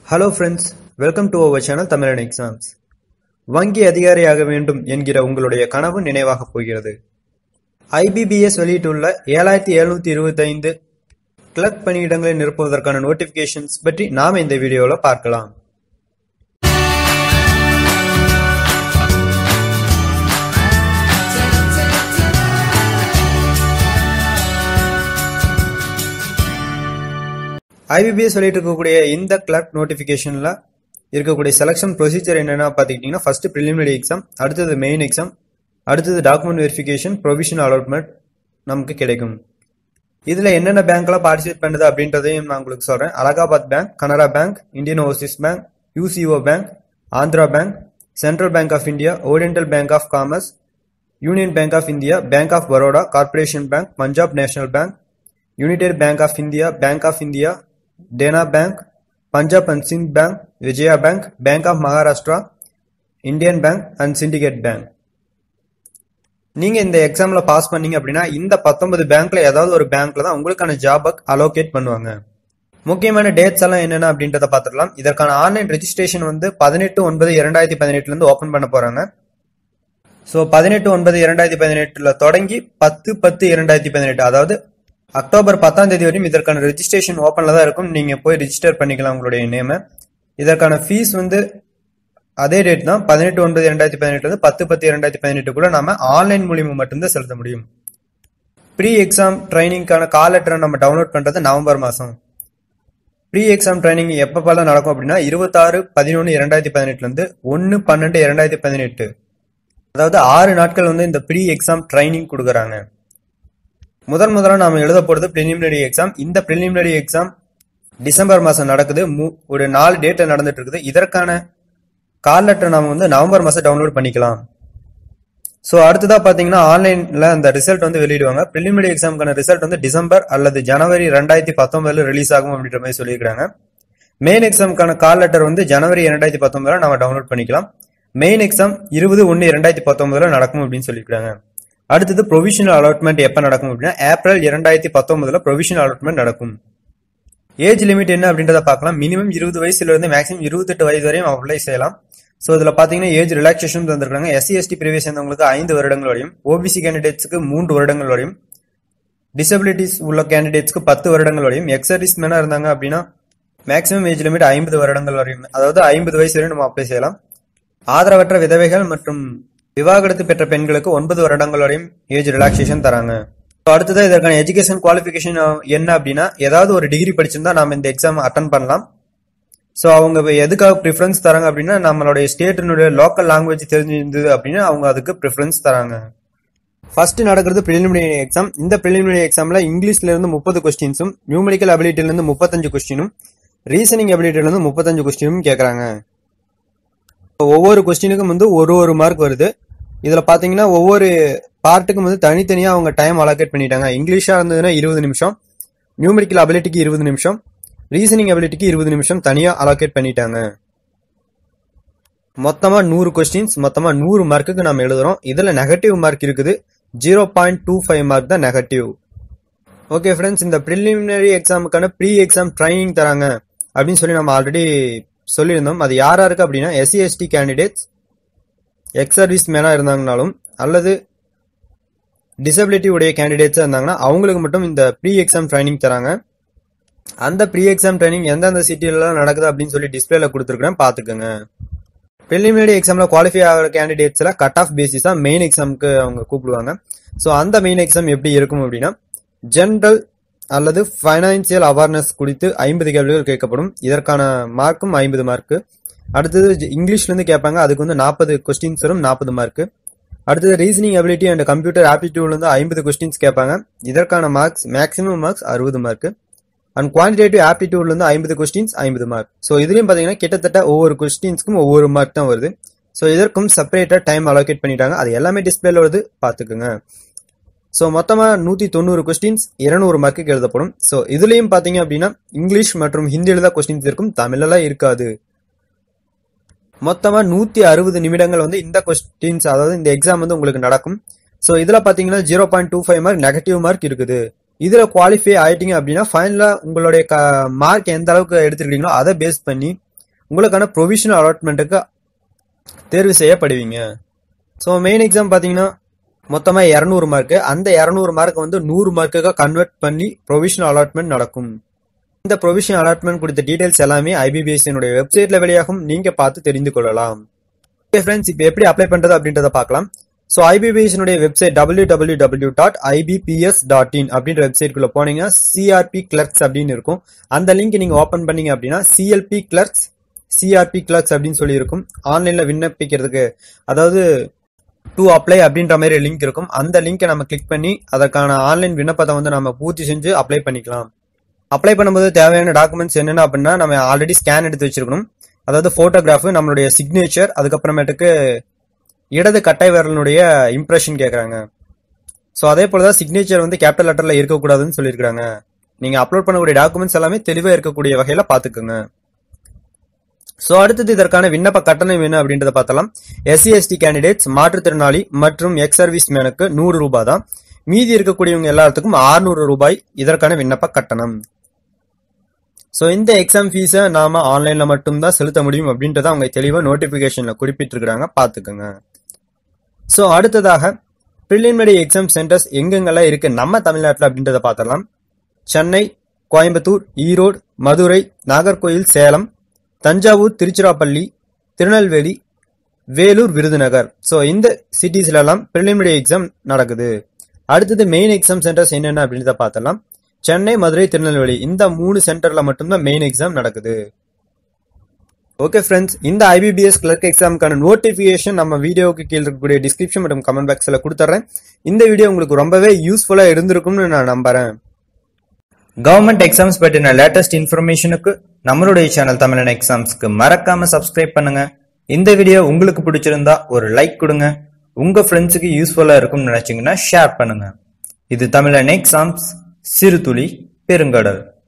Hello friends, welcome to our channel Tamilan Exams. வங்கி அதிகாரியாக வேண்டும் என்கிற உங்களுடைய கனவு நினைவாக போகிறது. IBPS வெளியிட்டுள்ள 7725 கிளர்க் பணியிடங்களை நிரப்புவதற்கான நோட்டிபிகேஷன்ஸ் பற்றி நாம இந்த வீடியோல பார்க்கலாம். IBPS வெளியிட்டு இருக்கக்கூடிய இந்த கிளர்க் நோட்டிபிகேஷன்ல இருக்கக்கூடிய செலக்ஷன் ப்ரொசீஜர் என்னன்னா பாத்தீங்கன்னா ஃபர்ஸ்ட் பிரிலிமினரி எக்ஸாம், அடுத்தது மெயின் எக்ஸாம், அடுத்தது டாக்குமெண்ட் வெரிஃபிகேஷன், ப்ரொவிஷனல் அலாட்மெண்ட் நமக்கு கிடைக்கும். இதுல என்னென்ன பேங்க்லாம் பார்ட்டிசிபேட் பண்ணுது அப்படின்றதையும் நான் உங்களுக்கு சொல்றேன். Allahabad bank, Canara bank, Indian overseas bank, UCO bank, Andhra bank, central bank of India, oriental bank of commerce, union bank of India, bank of Baroda, corporation bank, Punjab national bank, united bank of India, bank of India, Dena Bank, Punjab and Sindh Bank, Vijaya Bank, Bank of Maharashtra, Indian Bank and Syndicate Bank. நீங்க இந்த எக்ஸாம்ல pass பண்ணீங்க அப்படின்னா இந்த 19 பேங்க்ல ஏதாவது ஒரு பேங்க்ல தான் உங்களுக்கான ஜாப் அலோகேட் பண்ணுவாங்க. முக்கியமான டேட்ஸ் எல்லாம் என்னென்ன அப்படின்றத பாத்துக்கலாம். இதற்கான ஆன்லைன் ரெஜிஸ்ட்ரேஷன் 18/9/2018 இருந்து ஓபன் பண்ண போறாங்க. சோ 18/9/2018 தொடங்கி 10/10/2018 அதாவது அக்டோபர் 10ஆம் தேதி வரையும் இதற்கான ரெஜிஸ்ட்ரேஷன் ஓபன்ல தான் இருக்கும். நீங்க போய் ரெஜிஸ்டர் பண்ணிக்கலாம் உங்களுடைய நேம. இதற்கான ஃபீஸ் அதே டேட் தான் 18/9/2018 10/10/2018 கூட நாம ஆன்லைன் மூலியமா மட்டும்தான் செலுத்த முடியும். ப்ரீ எக்ஸாம் ட்ரைனிங்கான கால் லெட்டரை நம்ம டவுன்லோட் பண்றது நவம்பர் மாசம். ப்ரீ எக்ஸாம் ட்ரைனிங் எப்பப்பெல்லாம் நடக்கும் அப்படின்னா 26/11/2018 இருந்து 1/12/2018 அதாவது 6 நாட்கள் இந்த ப்ரீ எக்ஸாம் ட்ரைனிங் கொடுக்கறாங்க. முதல்ல நாம எழுத போறது பிரிலிமினரி எக்ஸாம். இந்த பிரிலிமினரி எக்ஸாம் டிசம்பர் மாசம் நடக்குது. ஒரு 4 டேட்ல நடந்துட்டு இருக்குது. இதற்கான கால் லெட்டர் நாம நவம்பர் மாசம் டவுன்லோட் பண்ணிக்கலாம். சோ அடுத்ததா பாத்தீங்கன்னா ஆன்லைன்ல அந்த ரிசல்ட் வெளியிடுவாங்க. பிரிலிமினரி எக்ஸாமுக்கான ரிசல்ட் டிசம்பர் அல்லது ஜனவரி 2019 ரிலீஸ் ஆகும் அப்படின்ற மாதிரி சொல்லியிருக்காங்க. மெயின் எக்ஸாமுக்கான கால் லெட்டர் ஜனவரி 2019 நாம டவுன்லோட் பண்ணிக்கலாம். மெயின் எக்ஸாம் 20/1/2019 நடக்கும் அப்படின்னு சொல்லியிருக்காங்க. அடுத்தது ப்ரொவிஷனல் அலாட்மெண்ட் எப்ப நடக்கும் அப்படின்னா ஏப்ரல் 2019 ப்ரொவிஷனல் அலாட்மெண்ட் நடக்கும். ஏஜ் லிமிட் என்ன அப்படின்றத பார்க்கலாம். மினிமம் 20 வயசுல இருந்து மேக்ஸிமம் 28 வயது வரையும் அப்ளை செய்யலாம். சோ இதுல பாத்தீங்கன்னா ஏஜ் ரிலாக்சேஷன் தந்திருக்காங்க. SC/ST பிரிவியஸ் சேர்ந்தவங்களுக்கு 5 வருடங்கள் வரையும், OBC கேண்டிடேட்ஸ்க்கு 3 வருடங்கள் வரையும், டிசபிலிட்டிஸ் உள்ள கேண்டிடேட்ஸ்க்கு 10 வருடங்கள் வரையும், எக்ஸ் சர்வீஸ் மேனா இருந்தாங்க அப்படின்னா மேக்ஸிமம் ஏஜ் லிமிட் 50 வருடங்கள் வரையும், அதாவது 50 வயசு வரையும் நம்ம அப்ளை செய்யலாம். ஆதரவற்ற விதவைகள் மற்றும் விவாகரத்து பெற்ற பெண்களுக்கு 9 வருடங்கள் வரையும் ஏஜ் ரிலாக்சேஷன் தராங்க. அடுத்தது இதற்கான எஜுகேஷன் குவாலிஃபிகேஷன் என்ன அப்படின்னா ஏதாவது ஒரு டிகிரி படிச்சிருந்தா நாம இந்த எக்ஸாம் அட்டன் பண்ணலாம். சோ அவங்க எதுக்காக ப்ரிஃபரன்ஸ் தராங்க அப்படின்னா நம்மளுடைய ஸ்டேட்டினுடைய லோக்கல் லாங்குவேஜ் தெரிஞ்சிருந்தது அப்படின்னா அவங்க அதுக்கு ப்ரிஃபரன்ஸ் தராங்க. ஃபர்ஸ்ட் நடக்கிறது பிரிலிமினரி எக்ஸாம். இந்த பிரிலிமினரி எக்ஸாம்ல இங்கிலீஷ்ல இருந்து 30 கொஸ்டின்ஸும், நியூமெரிக்கல் அபிலிட்டில இருந்து 35 கொஸ்டினும், ரீசனிங் அபிலிட்டில இருந்து 35 கொஸ்டினும் கேக்குறாங்க. ஒவ்வொரு கொஸ்டினுக்கும் ஒரு மார்க் வருது. இதுல பாத்தீங்கன்னா ஒவ்வொரு பார்ட்டுக்கும் தனித்தனியா அவங்க டைம் அலோகேட் பண்ணிட்டாங்க. இங்கிலீஷா இருந்ததுன்னா 20 நிமிஷம், நியூமெரிக்கல் அபிலிட்டிக்கு 20 நிமிஷம், ரீசனிங் அபிலிட்டிக்கு 20 நிமிஷம் தனியா அலோகேட் பண்ணிட்டாங்க. மொத்தமா 100 கொஸ்டின்ஸ், மொத்தமா 100 மார்க்குக்கு நம்ம எழுதுறோம். இதுல நெகட்டிவ் மார்க் இருக்குது. 0.25 மார்க் தான் நெகட்டிவ். ஓகே ஃப்ரெண்ட்ஸ், இந்த பிரிலிமினரி எக்ஸாமுக்கான ப்ரீ எக்ஸாம் ட்ரைனிங் தராங்க அப்படின்னு சொல்லி நம்ம ஆல்ரெடி சொல்லியிருந்தோம். அது யாராருக்கு அப்படின்னா SC/ST கேண்டிடேட்ஸ், எக்ஸ் சர்வீஸ் மேனா இருந்தாங்கனாலும் அல்லது டிசபிலிட்டி உடைய கேண்டிடேட்ஸா இருந்தாங்கன்னா அவங்களுக்கு மட்டும் இந்த ப்ரீ எக்ஸாம் ட்ரைனிங் தராங்க. அந்த ப்ரீ எக்ஸாம் ட்ரைனிங் எந்தெந்த சிட்டில நடக்குது அப்படின்னு சொல்லி டிஸ்பிளேல கொடுத்துருக்கேன், பாத்துக்கோங்க. பிரிலிமினரி எக்ஸாம்ல குவாலிஃபை ஆகிற கேண்டிடேட்ஸ்ல கட் ஆஃப் பேசிஸா மெயின் எக்ஸாமுக்கு அவங்க கூப்பிடுவாங்க. ஸோ அந்த மெயின் எக்ஸாம் எப்படி இருக்கும் அப்படின்னா ஜெனரல் அல்லது ஃபைனான்சியல் அவேர்னஸ் குறித்து 50 கேள்விகள் கேட்கப்படும். இதற்கான மார்க்கும் 50 மார்க்கு. அடுத்தது இங்கிலீஷ்ல இருந்து கேட்பாங்க. அதுக்கு 40 கொஸ்டின்ஸ் வரும், 40 மார்க்கு. அடுத்தது ரீசனிங் அபிலிட்டி அண்ட் கம்ப்யூட்டர் ஆப்டிடியூட்ல இருந்து 50 கொஸ்டின்ஸ் கேட்பாங்க. இதற்கான marks maximum marks 60 mark. And quantitative ஆப்டிடியூட்ல இருந்து 50 கொஸ்டின்ஸ் 50 மார்க். ஸோ இதுலயும் பாத்தீங்கன்னா கிட்டத்தட்ட ஒவ்வொரு கொஸ்டின்ஸ்க்கும் ஒவ்வொரு மார்க் தான் வருது. ஸோ இதற்கும் செப்பரேட்டா டைம் அலோகேட் பண்ணிட்டாங்க. அது எல்லாமே டிஸ்பிளேல வருது, பாத்துக்கோங்க. சோ மொத்தமா 190 கொஸ்டின்ஸ் 200 மார்க்குக்கு எழுதப்படும். சோ இதுலயும் பாத்தீங்க அப்படின்னா இங்கிலீஷ் மற்றும் ஹிந்தியில தான் கொஸ்டின்ஸ் இருக்கும், தமிழ்ல இருக்காது. மொத்தமா 160 நிமிடங்கள் இந்த கொஸ்டின்ஸ் அதாவது இந்த எக்ஸாம் உங்களுக்கு நடக்கும். சோ இதுல பாத்தீங்கன்னா 0.25 மார்க் நெகட்டிவ் மார்க் இருக்குது. இதுல குவாலிஃபை ஆயிட்டீங்க அப்படின்னா ஃபைனலா உங்களுடைய மார்க் எந்த அளவுக்கு எடுத்துருக்கீங்களோ அதை பேஸ் பண்ணி உங்களுக்கான ப்ரொவிஷனல் அலாட்மெண்ட்டுக்கு தேர்வு செய்யப்படுவீங்க. ஸோ மெயின் எக்ஸாம் பார்த்தீங்கன்னா மொத்தமாக 200 மார்க்கு. அந்த 200 மார்க் வந்து 100 மார்க்குக்காக கன்வெர்ட் பண்ணி ப்ரொவிஷனல் அலாட்மெண்ட் நடக்கும். இந்த ப்ரொவிஷனல் அலாட்மெண்ட் கொடுத்த டீடைல்ஸ் எல்லாமே IBPS வெப்சைட்ல வெளியாகும், நீங்க பார்த்து தெரிந்து கொள்ளலாம். ஓகே ஃப்ரெண்ட்ஸ், இப்போ எப்படி அப்ளை பண்றது அப்படின்றத பார்க்கலாம். ஸோ IBPS வெப்சைட் www.ibps.in அப்படின்ற வெப்சைட்குள்ள போனீங்கன்னா CRP கிளர்க்ஸ் அப்படின்னு இருக்கும். அந்த லிங்க் நீங்க ஓபன் பண்ணீங்க அப்படின்னா CRP கிளர்க்ஸ் அப்படின்னு சொல்லி இருக்கும். ஆன்லைன்ல விண்ணப்பிக்கிறதுக்கு, அதாவது டு அப்ளை அப்படின்ற மாதிரி லிங்க் இருக்கும். அந்த லிங்கை நம்ம கிளிக் பண்ணி அதற்கான ஆன்லைன் விண்ணப்பத்தை வந்து நம்ம பூர்த்தி செஞ்சு அப்ளை பண்ணிக்கலாம். அப்ளை பண்ணும்போது தேவையான டாக்குமெண்ட்ஸ் என்னென்ன அப்படின்னா, நம்ம ஆல்ரெடி ஸ்கேன் எடுத்து வச்சிருக்கணும். அதாவது போட்டோகிராஃப், நம்மளுடைய சிக்னேச்சர், அதுக்கப்புறமேட்டுக்கு இடது கட்டை விரலினுடைய இம்ப்ரெஷன் கேட்குறாங்க. ஸோ அதே போல தான் சிக்னேச்சர் வந்து கேபிட்டல் லெட்டர்ல இருக்கக்கூடாதுன்னு சொல்லியிருக்காங்க. நீங்க அப்லோட் பண்ணக்கூடிய டாக்குமெண்ட்ஸ் எல்லாமே தெளிவாக இருக்கக்கூடிய வகையில பார்த்துக்கோங்க. ஸோ அடுத்தது இதற்கான விண்ணப்ப கட்டணம் என்ன அப்படின்றத பார்த்தலாம். SC/ST கேண்டிடேட்ஸ், மாற்றுத்திறனாளி மற்றும் எக்ஸ் சர்வீஸ் மேனுக்கு 100 ரூபாய் தான். மீதி இருக்கக்கூடியவங்க எல்லாத்துக்கும் 600 ரூபாய் இதற்கான விண்ணப்ப கட்டணம். ஸோ இந்த எக்ஸாம் ஃபீஸை நாம ஆன்லைன்ல மட்டும்தான் செலுத்த முடியும் அப்படின்றத அவங்க தெளிவாக நோட்டிபிகேஷன்ல குறிப்பிட்டிருக்கிறாங்க, பார்த்துக்கோங்க. ஸோ அடுத்ததாக ப்ரிலிமினரி எக்ஸாம் சென்டர்ஸ் எங்கெங்கெல்லாம் இருக்கு நம்ம தமிழ்நாட்டில் அப்படின்றத பார்த்தலாம். சென்னை, கோயம்புத்தூர், ஈரோடு, மதுரை, நாகர்கோயில், சேலம், தஞ்சாவூர், திருச்சிராப்பள்ளி, திருநெல்வேலி, வேலூர், விருதுநகர். ஸோ இந்த சிட்டிஸ்ல எல்லாம் ப்ரிலிமினரி எக்ஸாம் நடக்குது. அடுத்தது மெயின் எக்ஸாம் சென்டர்ஸ் என்னென்ன அப்படின்றத பார்த்தலாம். சென்னை, மதுரை, திருநெல்வேலி, இந்த 3 சென்டர்ல மட்டும்தான் மெயின் எக்ஸாம் நடக்குது. ஓகே ஃப்ரெண்ட்ஸ், இந்த IBPS கிளர்க் எக்ஸாமுக்கான நோட்டிஃபிகேஷன் நம்ம வீடியோவுக்கு கீழே இருக்கக்கூடிய டிஸ்கிரிப்ஷன் மற்றும் கமெண்ட் பாக்ஸில் கொடுத்துட்றேன். இந்த வீடியோ உங்களுக்கு ரொம்பவே யூஸ்ஃபுல்லாக இருந்திருக்கும்னு நான் நம்புறேன். கவர்மெண்ட் எக்ஸாம்ஸ் பற்றின லேட்டஸ்ட் இன்ஃபர்மேஷனுக்கு நம்மளுடைய சேனல் தமிழன் எக்ஸாம்ஸ்க்கு மறக்காம சப்ஸ்கிரைப் பண்ணுங்க. இந்த வீடியோ உங்களுக்கு பிடிச்சிருந்தா ஒரு லைக் கொடுங்க. உங்க ஃப்ரெண்ட்ஸுக்கு யூஸ்ஃபுல்லா இருக்கும்னு நினைச்சீங்கன்னா ஷேர் பண்ணுங்க. இது தமிழன் எக்ஸாம்ஸ், சிறுதுளி பெருங்கடல்.